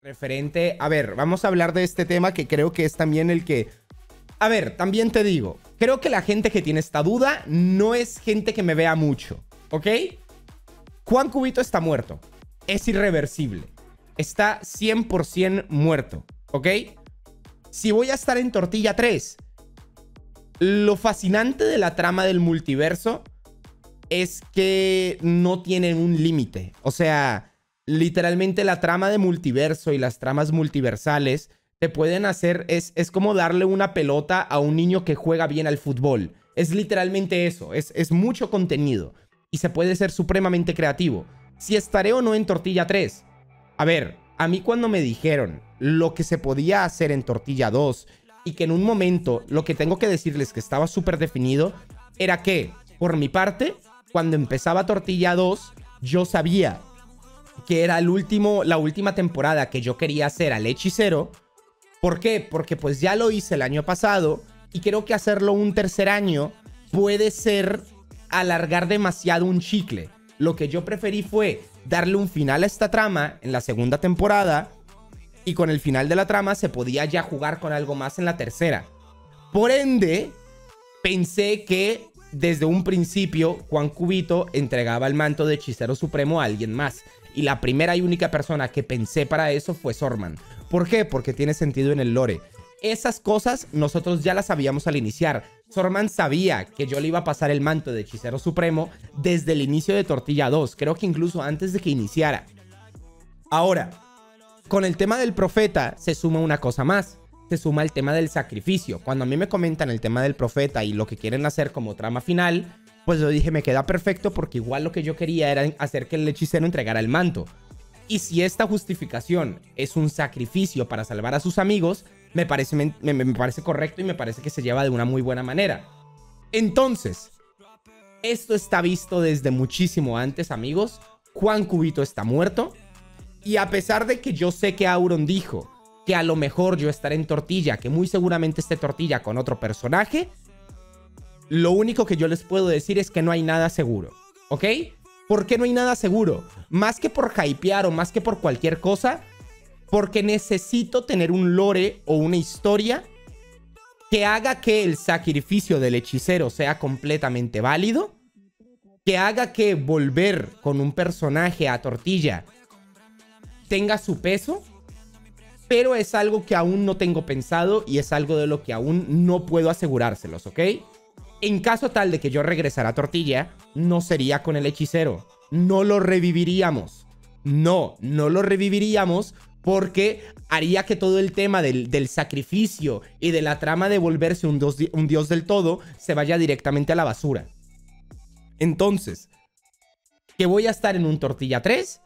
Referente, a ver, vamos a hablar de este tema que creo que es también el que... A ver, también te digo, creo que la gente que tiene esta duda no es gente que me vea mucho, ¿ok? Juan Cubito está muerto, es irreversible, está 100% muerto, ¿ok? Si voy a estar en Tortilla 3, lo fascinante de la trama del multiverso es que no tienen un límite, o sea... Literalmente la trama de multiverso y las tramas multiversales te pueden hacer... Es como darle una pelota a un niño que juega bien al fútbol. Es literalmente eso. Es mucho contenido. Y se puede ser supremamente creativo. Si estaré o no en Tortilla 3. A ver, a mí cuando me dijeron lo que se podía hacer en Tortilla 2 y que en un momento lo que tengo que decirles que estaba súper definido era que, por mi parte, cuando empezaba Tortilla 2, yo sabía... que era la última temporada que yo quería hacer al hechicero. ¿Por qué? Porque pues ya lo hice el año pasado y creo que hacerlo un tercer año puede ser alargar demasiado un chicle. Lo que yo preferí fue darle un final a esta trama en la segunda temporada y con el final de la trama se podía ya jugar con algo más en la tercera. Por ende, pensé que desde un principio Juan Cubito entregaba el manto de hechicero supremo a alguien más. Y la primera y única persona que pensé para eso fue Sorman. ¿Por qué? Porque tiene sentido en el lore. Esas cosas nosotros ya las sabíamos al iniciar. Sorman sabía que yo le iba a pasar el manto de hechicero supremo desde el inicio de Tortilla 2. Creo que incluso antes de que iniciara. Ahora, con el tema del profeta se suma una cosa más. Se suma el tema del sacrificio. Cuando a mí me comentan el tema del profeta y lo que quieren hacer como trama final... pues yo dije, me queda perfecto porque igual lo que yo quería era hacer que el hechicero entregara el manto. Y si esta justificación es un sacrificio para salvar a sus amigos, me parece correcto y me parece que se lleva de una muy buena manera. Entonces, esto está visto desde muchísimo antes, amigos. Juan Cubito está muerto. Y a pesar de que yo sé que Auron dijo que a lo mejor yo estaré en Tortilla, que muy seguramente esté Tortilla con otro personaje... lo único que yo les puedo decir es que no hay nada seguro, ¿ok? ¿Por qué no hay nada seguro? Más que por hypear o más que por cualquier cosa, porque necesito tener un lore o una historia que haga que el sacrificio del hechicero sea completamente válido, que haga que volver con un personaje a Tortilla tenga su peso, pero es algo que aún no tengo pensado y es algo de lo que aún no puedo asegurárselos, ¿ok? En caso tal de que yo regresara a Tortilla, no sería con el hechicero. No lo reviviríamos. No lo reviviríamos porque haría que todo el tema del sacrificio y de la trama de volverse un dios del todo se vaya directamente a la basura. Entonces, que voy a estar en un Tortilla 3,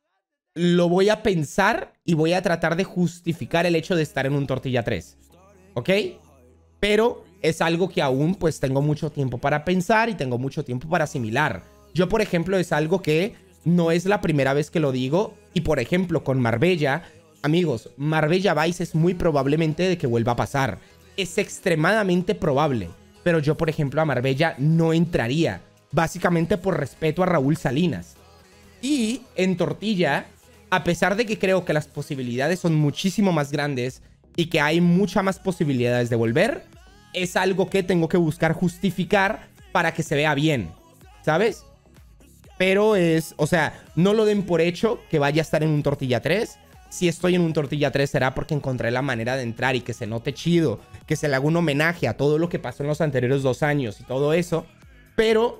lo voy a pensar y voy a tratar de justificar el hecho de estar en un Tortilla 3. ¿Ok? Pero... es algo que aún pues tengo mucho tiempo para pensar y tengo mucho tiempo para asimilar. Yo, por ejemplo, es algo que no es la primera vez que lo digo. Y, por ejemplo, con Marbella, amigos, Marbella Vice es muy probablemente de que vuelva a pasar. Es extremadamente probable. Pero yo, por ejemplo, a Marbella no entraría. Básicamente por respeto a Raúl Salinas. Y en Tortilla, a pesar de que creo que las posibilidades son muchísimo más grandes y que hay muchas más posibilidades de volver... es algo que tengo que buscar justificar para que se vea bien, ¿sabes? Pero es, o sea, no lo den por hecho que vaya a estar en un Tortilla 3. Si estoy en un Tortilla 3 será porque encontré la manera de entrar y que se note chido, que se le haga un homenaje a todo lo que pasó en los anteriores 2 años y todo eso. Pero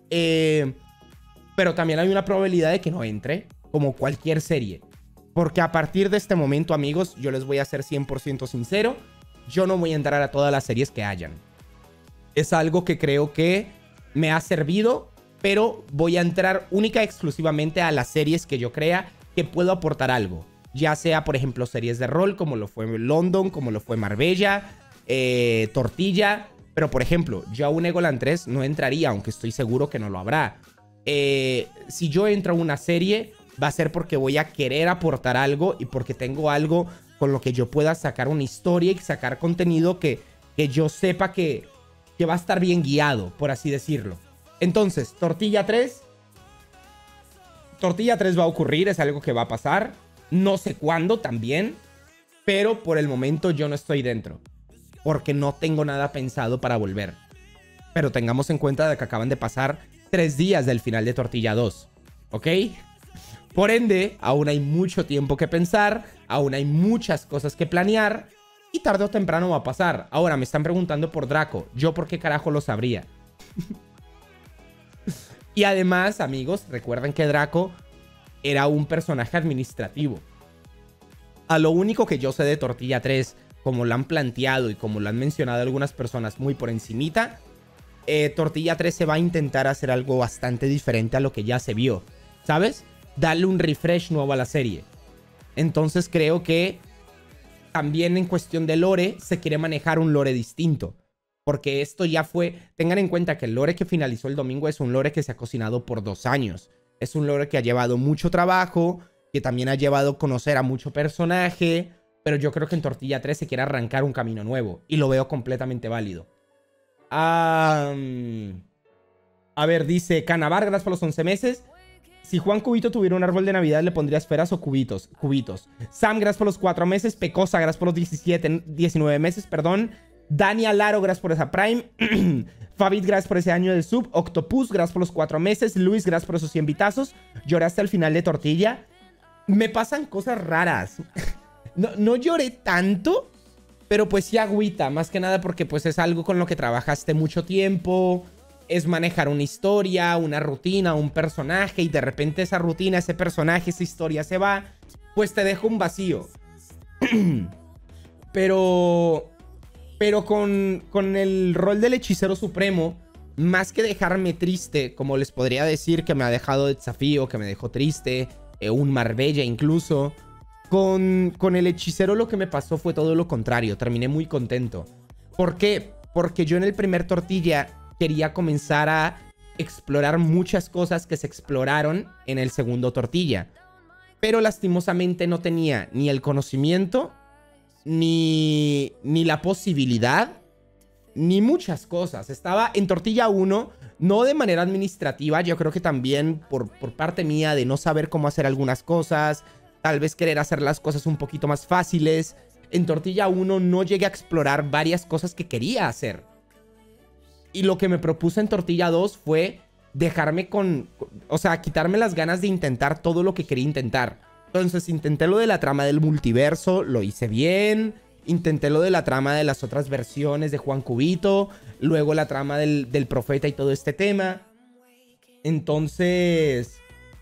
también hay una probabilidad de que no entre, como cualquier serie. Porque a partir de este momento, amigos, yo les voy a ser 100% sincero. Yo no voy a entrar a todas las series que hayan. Es algo que creo que me ha servido, pero voy a entrar única y exclusivamente a las series que yo crea que puedo aportar algo. Ya sea, por ejemplo, series de rol, como lo fue London, como lo fue Marbella, Tortilla. Pero, por ejemplo, yo a un Egoland 3 no entraría, aunque estoy seguro que no lo habrá. Si yo entro a una serie, va a ser porque voy a querer aportar algo y porque tengo algo... con lo que yo pueda sacar una historia y sacar contenido que yo sepa que va a estar bien guiado, por así decirlo. Entonces, Tortilla 3 va a ocurrir, es algo que va a pasar. No sé cuándo también, pero por el momento yo no estoy dentro. Porque no tengo nada pensado para volver. Pero tengamos en cuenta de que acaban de pasar 3 días del final de Tortilla 2. ¿Ok? Por ende, aún hay mucho tiempo que pensar, aún hay muchas cosas que planear y tarde o temprano va a pasar. Ahora, me están preguntando por Draco. ¿Yo por qué carajo lo sabría? Y además, amigos, recuerden que Draco era un personaje administrativo. A lo único que yo sé de Tortilla 3, como lo han planteado y como lo han mencionado algunas personas muy por encimita, Tortilla 3 se va a intentar hacer algo bastante diferente a lo que ya se vio, ¿sabes? Darle un refresh nuevo a la serie. Entonces creo que también en cuestión de lore se quiere manejar un lore distinto. Porque esto ya fue... Tengan en cuenta que el lore que finalizó el domingo es un lore que se ha cocinado por 2 años. Es un lore que ha llevado mucho trabajo, que también ha llevado a conocer a mucho personaje. Pero yo creo que en Tortilla 3 se quiere arrancar un camino nuevo. Y lo veo completamente válido. A ver, dice Canavar, gracias por los 11 meses. Si Juan Cubito tuviera un árbol de Navidad, ¿le pondría esferas o cubitos? Cubitos. Sam, gracias por los 4 meses. Pecosa, gracias por los 19 meses, perdón. Dani Alaro, gracias por esa Prime. Fabit, gracias por ese año del sub. Octopus, gracias por los 4 meses. Luis, gracias por esos 100 vitazos. Lloré hasta el final de Tortilla. Me pasan cosas raras. No lloré tanto, pero pues sí agüita. Más que nada porque pues es algo con lo que trabajaste mucho tiempo. Es manejar una historia, una rutina, un personaje. Y de repente esa rutina, ese personaje, esa historia se va. Pues te deja un vacío. Pero con el rol del hechicero supremo, más que dejarme triste, como les podría decir que me ha dejado de desafío, que me dejó triste, un Marbella incluso, con el hechicero lo que me pasó fue todo lo contrario. Terminé muy contento. ¿Por qué? Porque yo en el primer Tortilla quería comenzar a explorar muchas cosas que se exploraron en el segundo Tortilla. Pero lastimosamente no tenía ni el conocimiento, ni la posibilidad, ni muchas cosas. Estaba en Tortilla 1, no de manera administrativa, yo creo que también por parte mía de no saber cómo hacer algunas cosas, tal vez querer hacer las cosas un poquito más fáciles. En Tortilla 1 no llegué a explorar varias cosas que quería hacer. Y lo que me propuse en Tortilla 2 fue dejarme o sea, quitarme las ganas de intentar todo lo que quería intentar. Entonces intenté lo de la trama del multiverso, lo hice bien. Intenté lo de la trama de las otras versiones de Juan Cubito. Luego la trama del profeta y todo este tema. Entonces,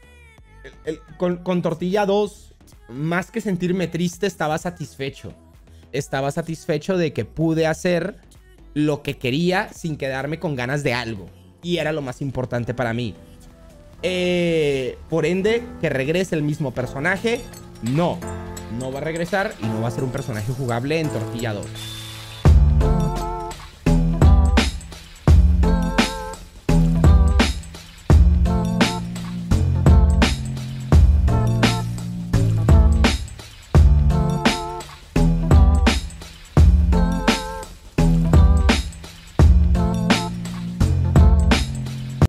con Tortilla 2, más que sentirme triste, estaba satisfecho. Estaba satisfecho de que pude hacer lo que quería sin quedarme con ganas de algo. Y era lo más importante para mí. Por ende, que regrese el mismo personaje. No va a regresar y no va a ser un personaje jugable en Tortilla 2.